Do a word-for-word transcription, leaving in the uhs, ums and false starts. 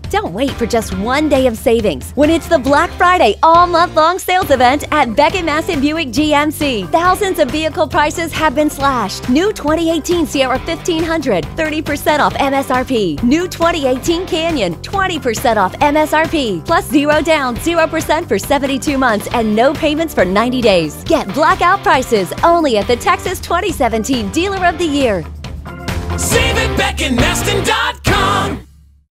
Don't wait for just one day of savings when it's the Black Friday all-month-long sales event at Beck and Masten Buick G M C. Thousands of vehicle prices have been slashed. New twenty eighteen Sierra fifteen hundred, thirty percent off M S R P. New twenty eighteen Canyon, twenty percent off M S R P. Plus zero down, zero percent for seventy-two months and no payments for ninety days. Get blackout prices only at the Texas twenty seventeen Dealer of the Year. Save at beck and maston dot com.